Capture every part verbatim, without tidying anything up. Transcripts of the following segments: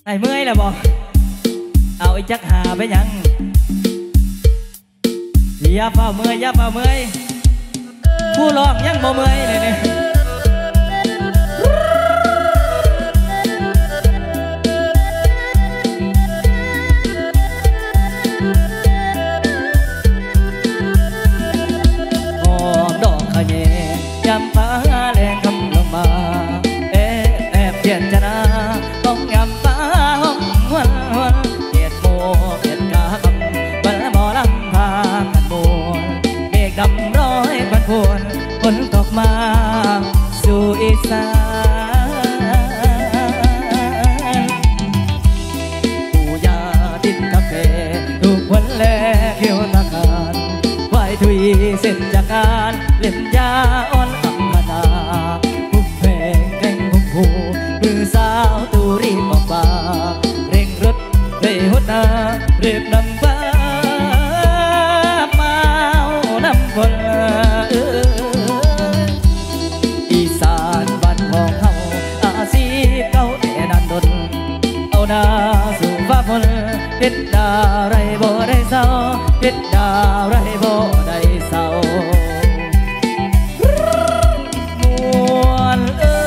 ไอ้เมื่อยแล้วบอกเอาไอ้จักหาไปยังอย่าเฝ้าเมื่อยอย่าเฝ้าเมื่อยผู้ร้องยังบ่เมื่อยเลยเนี่ยหอมดอกขะแยยามฟ้าแรงคำลงมาเอ๊ะแอบเปลี่ยนชนะต้องยามฟ้าห้องวันวันเกียดโมเกียดกาคำวันละหมอลำพากันบวนเมฆดำร้อยพันพวนฝนตกมาสู่อีสานปู่ย่าติดกาแฟทุกวันแลเขียวตะการไหวทุยเส้นจากการเล่นยาอ่อนอัมพนาผู้เพลงแก่งพุ่งผูมือสาวตูรีบออกมาเร่งรถเลยหดนาเรียบนำฟ้าเมาน้ำฝนอีสานบ้านของเฮาอาชีพเก่าแต่นานดนเอาหน้าสู่ฟ้าฝนเฮ็ดดาไรบ่ได้เศร้าเฮ็ดดาไรบ่ได้เศร้ามวนเอ้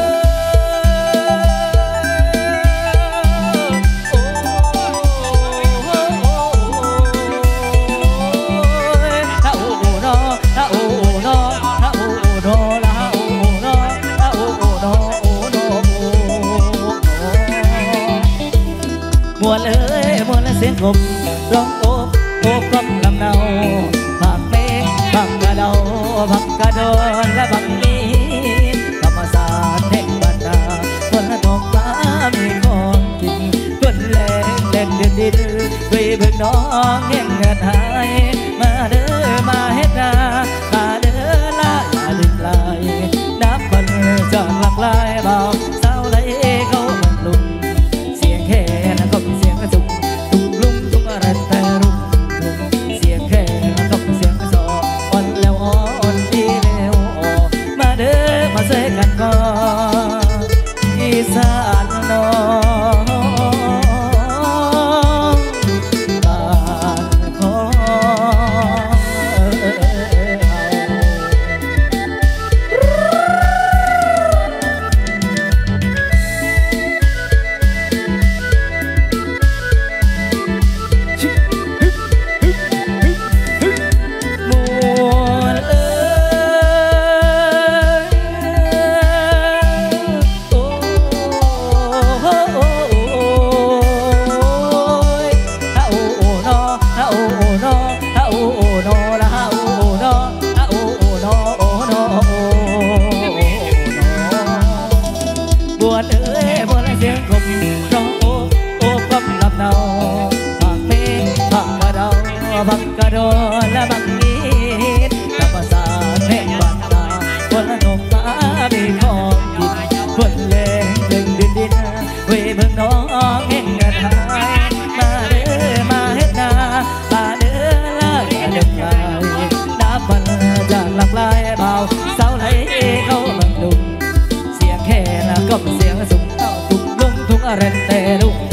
มวนเอ้ยมวนและเสียงกบร้องโอบโอบกำลำเนาผักเมฆผักกระเดาผักกระโดนและผักนี้ธรรมศาสตร์แห่งบรรดาคนละตกฟ้ามีของกินคนแรงเล่นเดือดดินไปเบิ่งน้องเงี้ยเงินหายมาเด้อมาเฮ็ดนามาเด้อละอย่าลืมลายนับวันจอดหลักลายเบาสาวไหลเขาบังลุงเสียงแค่นะก็เสียงกระจุกตุ้งลุงตุ้งอะไรแต่รุ่งเสียงแค่นะก็เสียงกระสอบอ่อนแล้วอ่อนดีแล้วอ่อมาเด้อมาเสกกันก่อนอีสานน้องบ้านของบวชเอ้ยบวชและเสียงกบร้องโอ้โอ้กำลับเนาผักเมฆผักกระเดาผักกระโดนและผักนี้ธรรมศาสตร์แห่งบ้านนาคนละนกฟ้ามีของกินคนแรงเล่นดินดินเว้ยเบิ่งน้องเงี้ยเงินหายมาเด้อมาเฮ็ดนามาเด้อละอย่าเล่นลายนับวันจากหลักลายเบาสาวไหลเขาบังดุงเสียงแค่นะก็เสียงสุ่มเอาตุ้งลุงตุ้งอะไรแต่ลุง